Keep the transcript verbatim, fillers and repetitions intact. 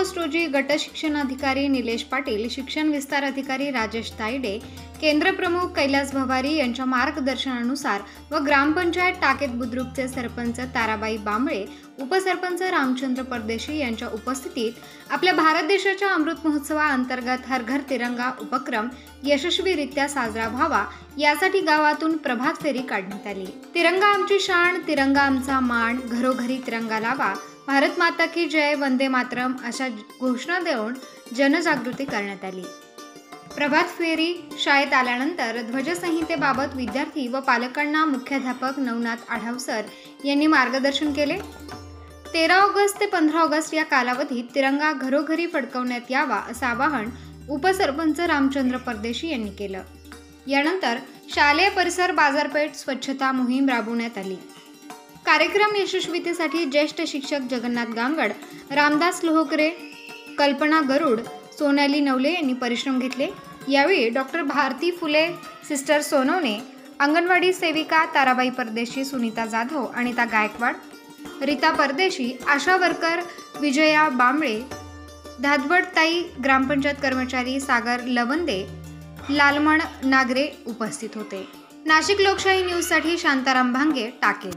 August रोजी गट शिक्षण अधिकारी निलेश पाटील, शिक्षण विस्तार अधिकारी राजेश तायडे, केंद्र प्रमुख कैलास भवारी यांच्या मार्गदर्शनानुसार व ग्रामपंचायत टाकेत बुद्रुकचे सरपंच ताराबाई बांबळे, उपसरपंच रामचंद्र परदेशी यांच्या उपस्थितीत आपल्या भारत देशाच्या अमृत महोत्सवाअंतर्गत हर घर तिरंगा उपक्रम यशस्वीरित्या साजरा व्हावा यासाठी गावातून प्रभात फेरी काढण्यात आली। तिरंगा आमची शान, तिरंगा आमचा मान, घरोघरी तिरंगा लावा, भारत माता की जय, वंदे मातरम अशा घोषणा देऊन जनजागृती करण्यात आली। प्रभात फेरी शाळेत आल्यानंतर ध्वजसंहितेबाबत विद्यार्थी व पालकांना मुख्याध्यापक नवनाथ आढावसर यांनी मार्गदर्शन केले। तेरा ऑगस्ट ते पंधरा ऑगस्ट या कालावधीत तिरंगा घरोघरी फडकवण्यात यावा असं आवाहन उपसरपंच रामचंद्र परदेशी यांनी केलं। यानंतर शालेय परिसर बाजारपेठ स्वच्छता मोहीम राबवण्यात आली। कार्यक्रम यशस्वीतेसाठी ज्येष्ठ शिक्षक जगन्नाथ गांगड, रामदास लोहकरे, कल्पना गरुड, सोनाली नवले यांनी परिश्रम घेतले। यावेळी डॉक्टर भारती फुले, सिस्टर सोनवणे, अंगणवाडी सेविका ताराबाई परदेशी, सुनीता जाधव, अनिता गायकवाड, रीता परदेशी, आशा वर्कर विजया बांबळे, धादवडताई, ग्रामपंचायत कर्मचारी सागर लवंदे, लालमण नागरे उपस्थित होते। नाशिक लोकशाही न्यूजसाठी शांताराम भांगे, टाकेत।